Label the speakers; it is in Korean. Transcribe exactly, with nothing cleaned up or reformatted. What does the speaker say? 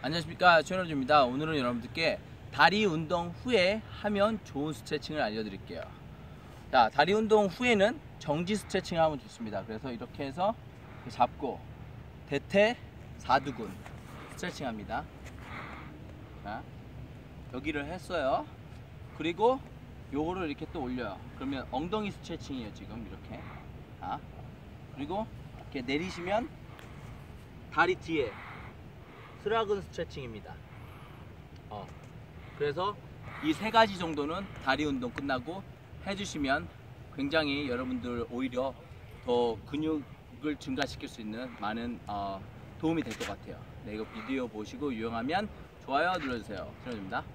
Speaker 1: 안녕하십니까, 최현우입니다. 오늘은 여러분들께 다리 운동 후에 하면 좋은 스트레칭을 알려드릴게요. 자, 다리 운동 후에는 정지 스트레칭을 하면 좋습니다. 그래서 이렇게 해서 잡고 대퇴 사두근 스트레칭 합니다. 자, 여기를 했어요. 그리고 요거를 이렇게 또 올려요. 그러면 엉덩이 스트레칭이에요. 지금 이렇게. 자, 그리고 이렇게 내리시면 다리 뒤에 트라근 스트레칭입니다. 어, 그래서 이 세 가지 정도는 다리 운동 끝나고 해주시면 굉장히 여러분들 오히려 더 근육을 증가시킬 수 있는 많은 어, 도움이 될 것 같아요. 네, 이거 비디오 보시고 유용하면 좋아요 눌러주세요. 최현우입니다.